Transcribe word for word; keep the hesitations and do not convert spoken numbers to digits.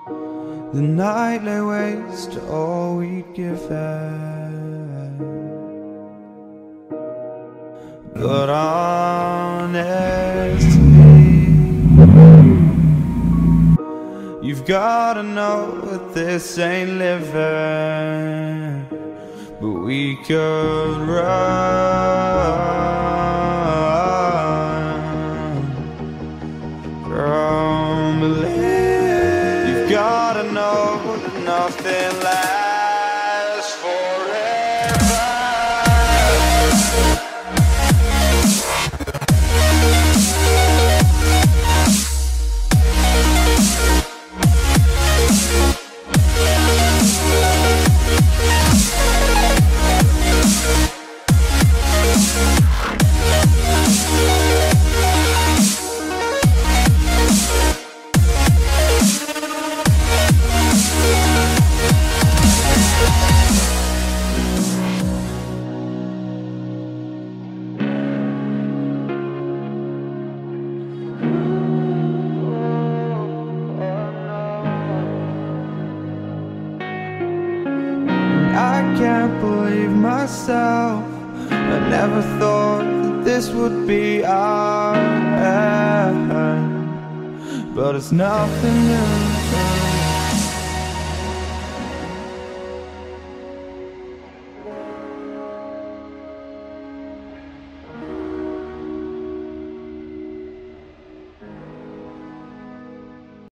The night lay waste to all we'd given. But honestly, you've gotta know that this ain't living. But we could run from belief. You've gotta know that nothing lasts forever. I can't believe myself. I never thought that this would be our end, but it's nothing new.